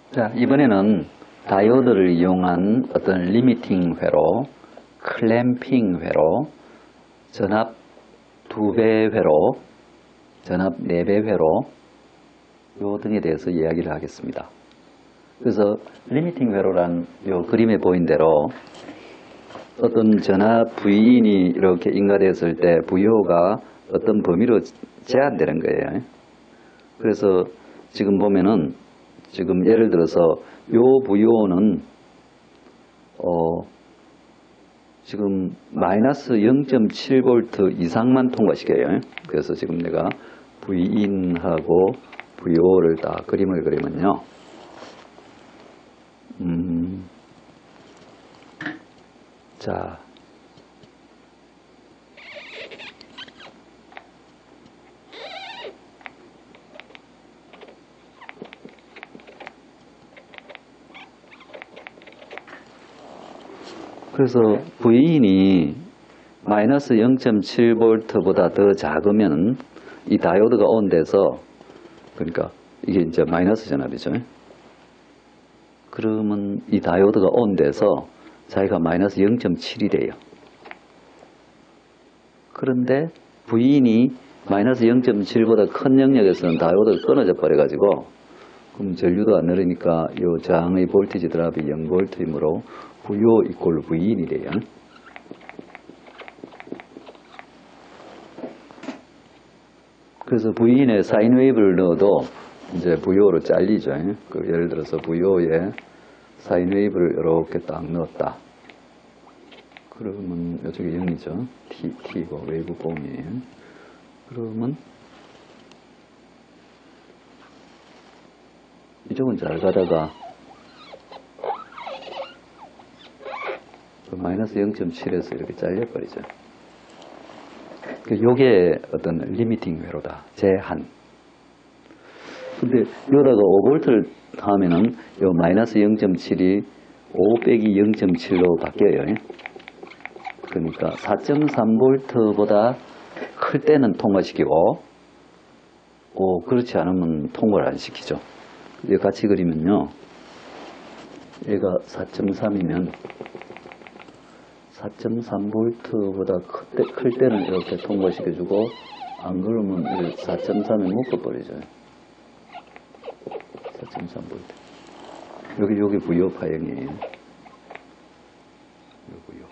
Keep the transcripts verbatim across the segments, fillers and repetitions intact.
자, 이번에는 다이오드를 이용한 어떤 리미팅 회로, 클램핑 회로, 전압 두 배 회로, 전압 네 배 회로 요 등에 대해서 이야기를 하겠습니다. 그래서 리미팅 회로란 요 그림에 보인 대로 어떤 전압 브이인이 이렇게 인가되었을 때 브이오가 어떤 범위로 제한되는 거예요. 그래서 지금 보면은 지금 예를 들어서 요 브이오는 어 지금 마이너스 영 점 칠 볼트 이상만 통과시켜요. 그래서 지금 내가 브이인하고 브이오를 딱 그림을 그리면요. 음, 자, 그래서 브이인이 마이너스 영 점 칠 볼트보다 더 작으면 이 다이오드가 온돼서, 그러니까 이게 이제 마이너스 전압이죠. 그러면 이 다이오드가 온돼서 자기가 마이너스 영 점 칠이 돼요. 그런데 브이인이 마이너스 영 점 칠보다 큰 영역에서는 다이오드가 끊어져 버려가지고, 그럼 전류도 안 흐르니까 이 저항의 볼티지 드랍이 영 볼트이므로 브이오 이꼴 브이인이 돼요. 그래서 브이인에 사인 웨이브를 넣어도 이제 브이오로 잘리죠. 그 예를 들어서 브이오에 사인 웨이브를 이렇게 딱 넣었다. 그러면 이쪽에 영이죠. T, T고 웨이브 폼이에요. 그러면 이쪽은 잘 가다가 그 마이너스 영 점 칠에서 이렇게 잘려버리죠. 요게 어떤 리미팅 회로다. 제한. 근데 여기다가 오 볼트를 하면은 요 마이너스 영 점 칠이 오 빼기 영 점 칠로 바뀌어요. 그러니까 사 점 삼 볼트보다 클 때는 통과시키고, 오, 그렇지 않으면 통과를 안 시키죠. 이거 같이 그리면요. 얘가 사 점 삼이면 사 점 삼 볼트보다 클, 때, 클 때는 이렇게 통과시켜주고, 안 그러면 사 점 삼에 묶어버리죠. 사 점 삼 볼트. 여기, 여기 브이오 파형이에요. 요거요.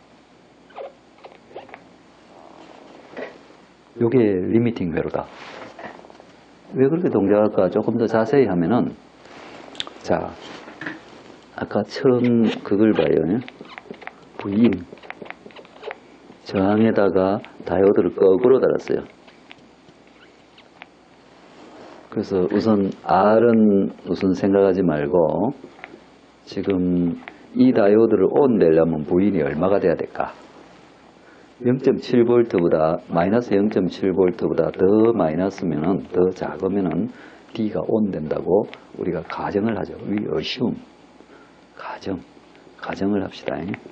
요게 리미팅 회로다. 왜 그렇게 동작할까? 조금 더 자세히 하면은, 자, 아까 처음 그걸 봐요. 브이인. 저항에다가 다이오드를 거꾸로 달았어요. 그래서 우선 R은 우선 생각하지 말고, 지금 이 다이오드를 온 되려면 브이인이 얼마가 돼야 될까? 영 점 칠 볼트보다, 마이너스 영 점 칠 볼트보다 더 마이너스면은, 더 작으면은 D가 온 된다고 우리가 가정을 하죠. We assume. 가정. 가정을 합시다.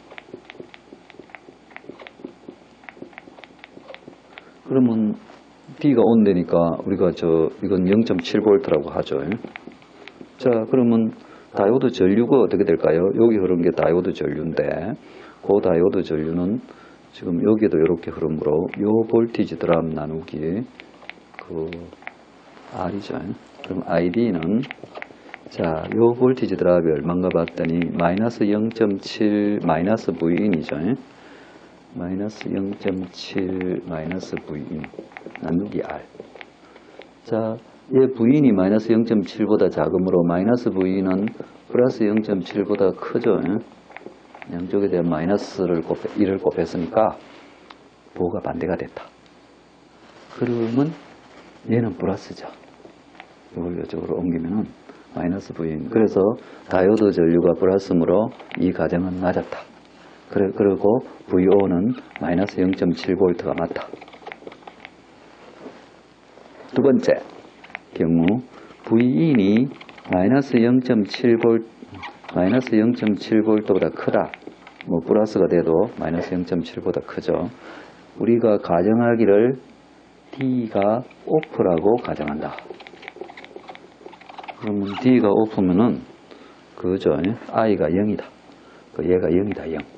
그러면 D가 온 되니까 우리가 저, 이건 영 점 칠 볼트라고 하죠. 자, 그러면 다이오드 전류가 어떻게 될까요? 여기 흐른 게 다이오드 전류인데, 그 다이오드 전류는 지금 여기도 이렇게 흐름으로 요 볼티지 드랍 나누기 그 R이죠. 그럼 아이디는 자, 요 볼티지 드랍이 얼마인가 봤더니 마이너스 영 점 칠 마이너스 브이인이죠. 마이너스 영 점 칠 마이너스 브이인 나누기 R. 자, 얘 브이인이 마이너스 영 점 칠보다 작으므로 마이너스 브이인은 플러스 영 점 칠보다 크죠. 양쪽에 대한 마이너스를 곱해, 일을 곱했으니까 부호가 반대가 됐다. 그러면 얘는 플러스죠. 이걸 이쪽으로 옮기면은 마이너스 브이인. 그래서 다이오드 전류가 플러스므로 이 가정은 맞았다. 그래, 그리고 브이오는 마이너스 영 점 칠 볼트가 맞다. 두 번째 경우 브이인이 마이너스 영 점 칠 볼트 마이너스 영 점 칠 볼트보다 크다. 뭐 플러스가 돼도 마이너스 영 점 칠보다 크죠. 우리가 가정하기를 D가 오프라고 가정한다. 그러면 D가 오프면은 그죠? I가 영이다. 얘가 영이다, 영.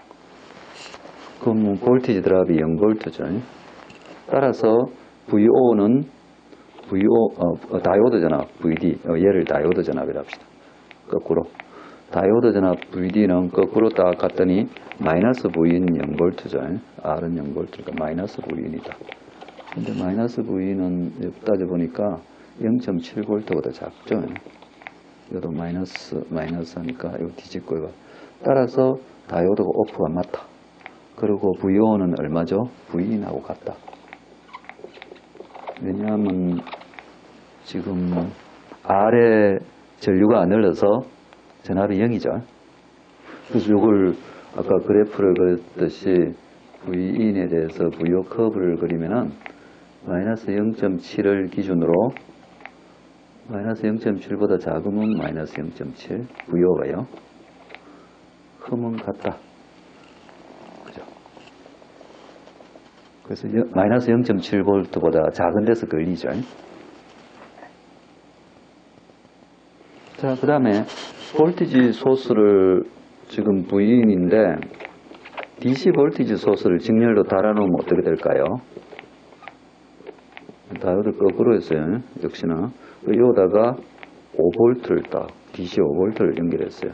그럼 볼티지 드랍이 영 볼트죠. 따라서 브이오는 브이오, 어, 다이오드 전압 브이디, 어, 얘를 다이오드 전압이라 합시다. 거꾸로. 다이오드 전압 브이디는 거꾸로 딱 갔더니 마이너스 V인 영 볼트죠. R은 영 볼트니까 마이너스 V인이다. 근데 마이너스 V는 따져보니까 영 점 칠 볼트보다 작죠. 이것도 마이너스, 마이너스 하니까 이거 뒤집고 이거. 따라서 다이오드가 오프가 맞다. 그리고 브이오는 얼마죠? V인하고 같다. 왜냐하면 지금 R의 전류가 안 흘러서 전압이 영이죠. 그래서 이걸 아까 그래프를 그렸듯이 V인에 대해서 브이오 커브를 그리면은 마이너스 영 점 칠을 기준으로 마이너스 영 점 칠보다 작으면 마이너스 영 점 칠 브이오가요. 크면 같다. 그죠? 그래서 마이너스 영 점 칠 볼트보다 작은 데서 걸리죠. 자, 그 다음에 볼티지 소스를 지금 V인인데 디씨 볼티지 소스를 직렬로 달아놓으면 어떻게 될까요? 다이오드 거꾸로 했어요. 역시나. 여기다가 오 볼트를 딱 디씨 오 볼트를 연결했어요.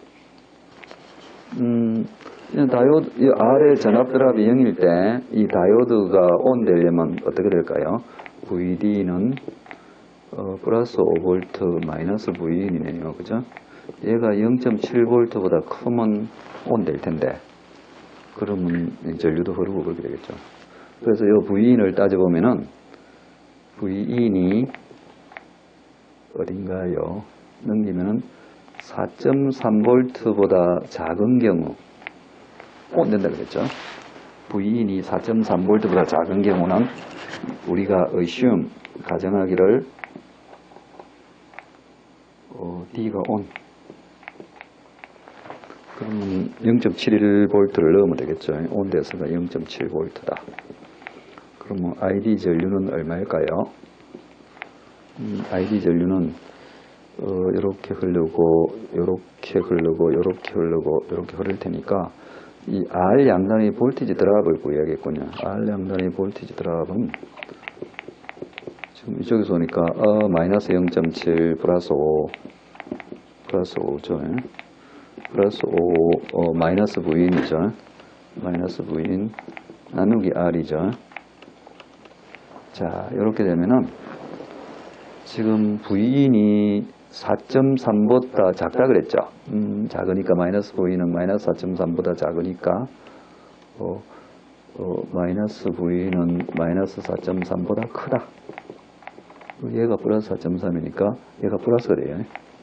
음, 다이오드, R의 전압 드랍이 영일 때 이 다이오드가 온 되려면 어떻게 될까요? 브이디는 어, 플러스 오 볼트 마이너스 V인이네요. 그죠? 얘가 영 점 칠 볼트보다 크면 온 될 텐데 그러면 전류도 흐르고 그렇게 되겠죠. 그래서 이 V인을 따져보면은 V인이 어딘가요? 넘기면은 사 점 삼 볼트보다 작은 경우 온 된다 그랬죠. V인이 사 점 삼 볼트보다 작은 경우는 우리가 assume 가정하기를 어, D가 온. 그러면 영 점 칠일 볼트를 넣으면 되겠죠. 온 데서가 영 점 칠 볼트다. 그러면 아이디 전류는 얼마일까요? 음, 아이디 전류는 어, 이렇게 흐르고, 이렇게 흐르고, 이렇게 흐르고, 이렇게 흐를 테니까 이 R 양단의 볼티지 드랍을 구해야겠군요. R 양단의 볼티지 드랍은 지금 이쪽에서 오니까 어, 마이너스 영 점 칠 플러스 오 플러스 오죠. 플러스 오 어, 마이너스 V인이죠. 마이너스 V인 나누기 R이죠. 자, 이렇게 되면은 지금 V인이 사 점 삼보다 작다 그랬죠. 음, 작으니까 마이너스 V는 마이너스 사 점 삼보다 작으니까 어, 어, 마이너스 V는 마이너스 사 점 삼보다 크다. 얘가 플러스 사 점 삼이니까 얘가 플러스가 돼요.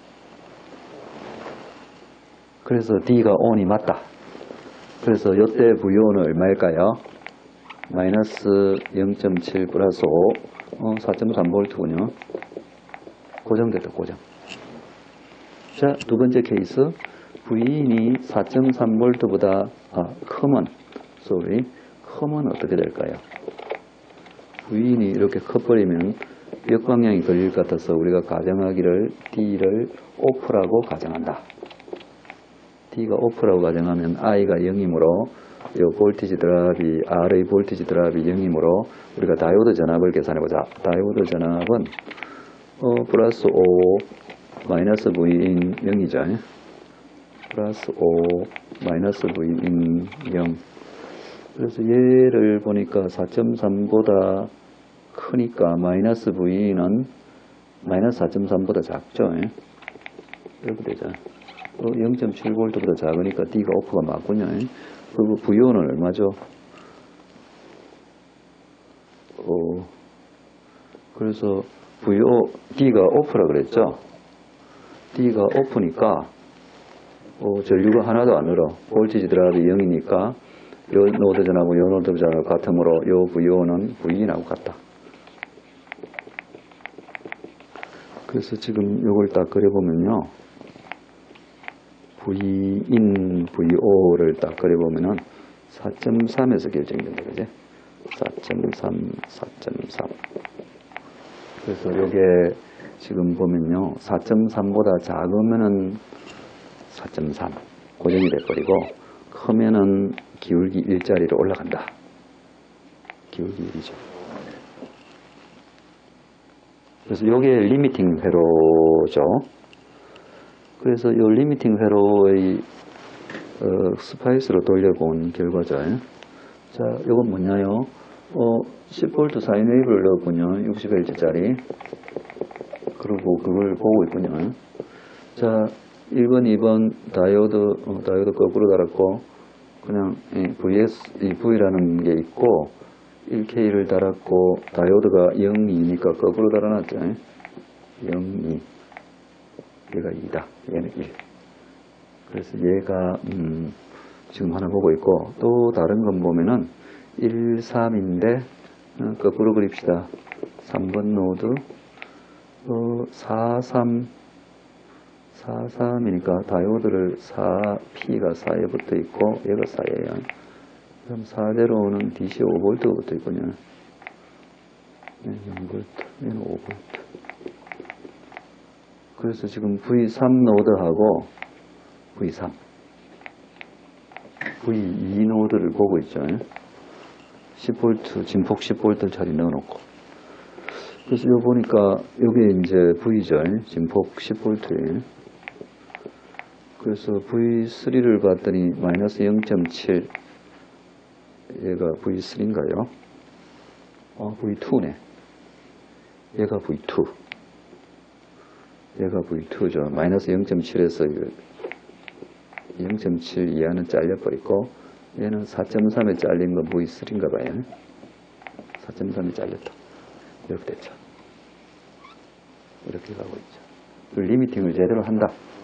그래서 D가 온이 맞다. 그래서 이때 브이오는 얼마일까요? 마이너스 영 점 칠 플러스 오, 어, 사 점 삼 볼트군요. 고정됐다, 고정. 자, 두 번째 케이스. V인이 사 점 삼 볼트보다, 아, 크면, sorry, 크면 어떻게 될까요? V인이 이렇게 커버리면 역방향이 걸릴 것 같아서 우리가 가정하기를 D를 오프라고 가정한다. D가 오프라고 가정하면 I가 영이므로 이 볼티지 드랍이 R의 볼티지 드랍이 영이므로 우리가 다이오드 전압을 계산해보자. 다이오드 전압은 어, 플러스 오 마이너스 V인 영이죠. 플러스 오 마이너스 V인 영. 그래서 얘를 보니까 사 점 삼보다 크니까 마이너스 V는 마이너스 사 점 삼보다 작죠. 이렇게 되죠. 어, 영 점 칠 볼트보다 작으니까 D가 오프가 맞군요. 그리고 브이오는 얼마죠? 어, 그래서 브이오, D가 오프라 그랬죠? D가 오프니까 어, 전류가 하나도 안 늘어. 볼티지 드랍이 영이니까 요 노드 전하고 요 노드 전하고 같으므로 요 브이오는 V인하고 같다. 그래서 지금 요걸 딱 그려보면요. V인, 브이오를 딱 그려보면은 사 점 삼에서 결정된다. 그지? 사 점 삼, 사 점 삼. 그래서 요게 지금 보면요. 사 점 삼보다 작으면은 사 점 삼 고정이 돼버리고 크면은 기울기 일자리로 올라간다. 기울기 일이죠. 그래서 요게 리미팅 회로죠. 그래서 요 리미팅 회로의 어, 스파이스로 돌려본 결과죠. 자, 요건 뭐냐요? 어, 십 볼트 사인 웨이브를 넣었군요. 육십 헬츠짜리. 그리고 그걸 보고 있군요. 자, 일 번, 이 번 다이오드, 어, 다이오드 거꾸로 달았고, 그냥 브이에스, 이 V라는 게 있고, 일 케이를 달았고, 다이오드가 영, 이니까 거꾸로 달아놨죠. 영, 이. 얘가 이다. 얘는 일. 그래서 얘가, 음, 지금 하나 보고 있고, 또 다른 건 보면은, 일, 삼인데, 어, 거꾸로 그립시다. 삼 번 노드, 어, 사, 삼, 사, 삼이니까 다이오드를 사, P가 사에 붙어 있고, 얘가 사예요. 그럼 사대로는 디씨 오 볼트가 붙어 있군요. 네, 영 볼트, 얘는 오 볼트. 그래서 지금 브이 삼 노드하고 브이 삼, 브이 이 노드를 보고 있죠. 십 볼트, 진폭 십 볼트짜리 넣어놓고. 그래서 요 보니까, 요게 이제 V죠. 진폭 십 볼트예요. 그래서 브이 쓰리를 봤더니 마이너스 영 점 칠. 얘가 브이 쓰리인가요? 어, 브이 투네. 얘가 브이 투. 얘가 브이 투죠. 마이너스 영 점 칠에서 영 점 칠 이하는 잘려버리고, 얘는 사 점 삼에 잘린 건 브이 쓰리인가 봐요. 사 점 삼에 잘렸다. 이렇게 됐죠. 이렇게 가고 있죠. 리미팅을 제대로 한다.